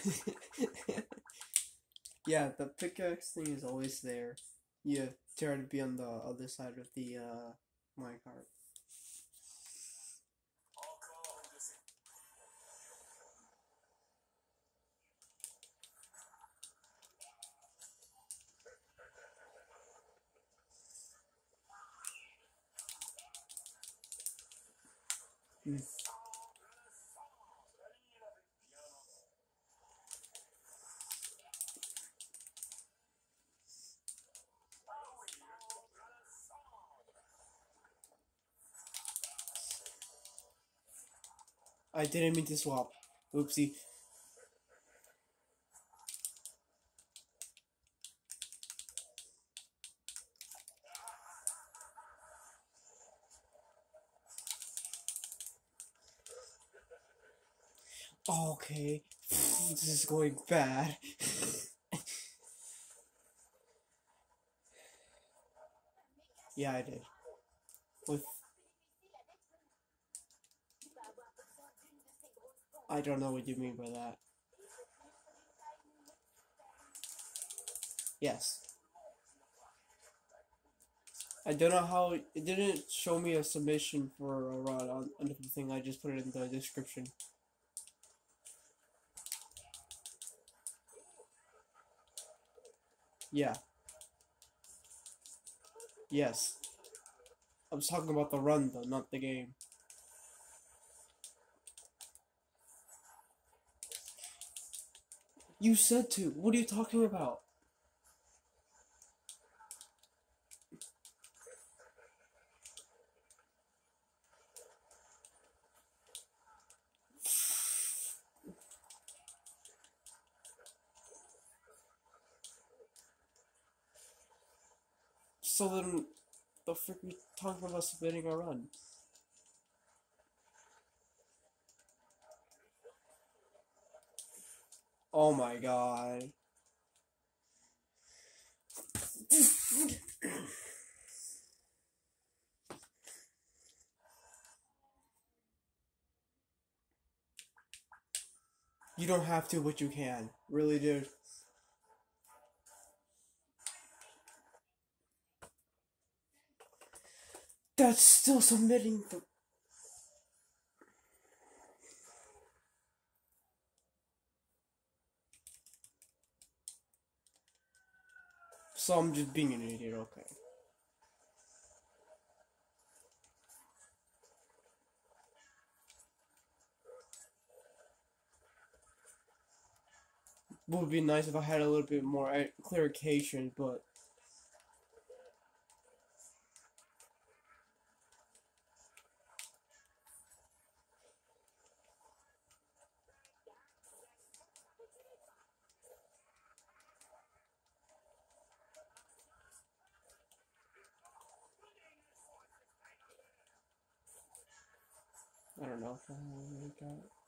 Yeah, the pickaxe thing is always there. You try to be on the other side of the minecart. Mm. I didn't mean to swap. Oopsie. Okay. This is going bad. Yeah, I did. With I don't know what you mean by that. Yes. I don't know how it didn't show me a submission for a rod on the thing. I just put it in the description. Yeah. Yes. I was talking about the run though, not the game. You said to. What are you talking about? So then, the frick are you talking about submitting a run? Oh my god. You don't have to, but you can. Really, dude. That's still submitting the... So I'm just being an idiot, okay. Would be nice if I had a little bit more clarification, but... I don't know if I really got it.